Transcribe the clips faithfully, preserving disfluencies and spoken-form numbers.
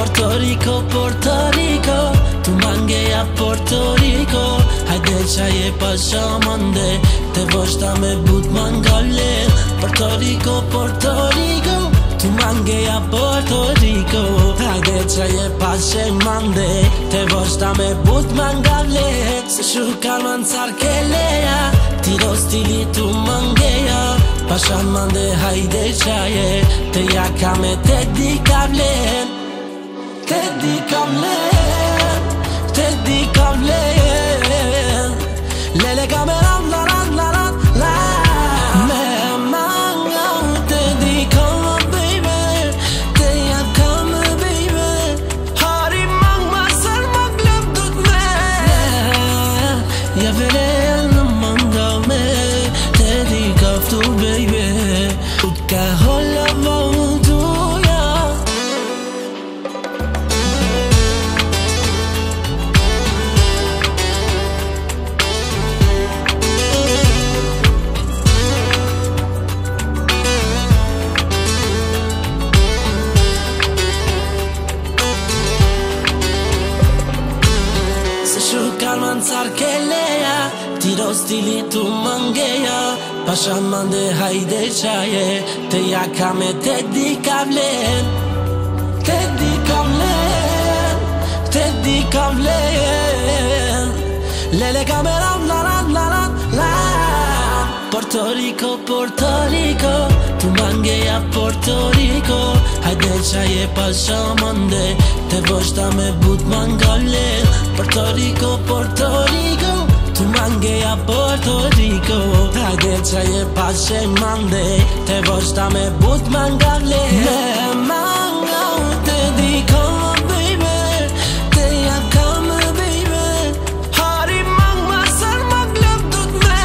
Puerto Rico, Puerto Rico, tu mange a Puerto Rico. Hajde qaje pa shamande, te voshta me but mangale. Puerto Rico, Puerto Rico, tu mange a Puerto Rico. Hajde qaje pa shamande, te voshta me but mangale. Se shukar man sarkelea, tiro stili tu mangeja. Pa shamande hajde qaje, te jakame te di kavlen. Te di kavlen, te di kavlen. Lele kameran la la la la la. Me manga te di kavlen baby, te jakame baby. Hari mang masar maglem tut me. Ja velen manga me, te di kaftu baby. Utka holla vaudu. Kalman sarkelea, tiro stili tu mangeja. Pa shamande hajde qaje, te jakame te di kavlen. Te di kavlen, te di kavlen. Lele kameran la la la la la. Puerto Rico, Puerto Rico, tu mangeja Puerto Rico. Hajde qaje pa shamande, te voshta me but mangale. Puerto Rico, Puerto Rico, tu mange a Puerto Rico. Hajde qaje pa shamande, te voshta me but mangale. Me manga te di kama baby, te jakame baby. Hari mang masar maglem tut me.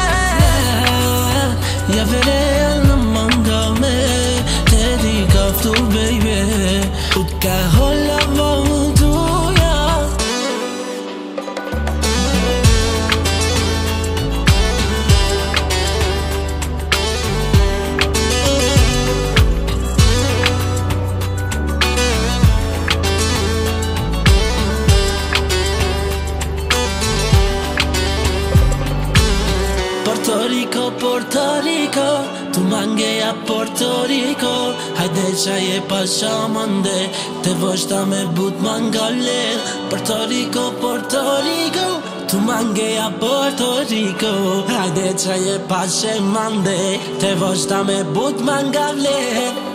Ja velen manga me, te di kaftu baby. Utka holla vaudu. Puerto Rico, Puerto Rico, tu mange a Puerto Rico. Hajde qaje pa shamande, te voshta me but mangale. Puerto Rico, Puerto Rico, tu mange a Puerto Rico. Hajde qaje pa shamande, te voshta me but mangale.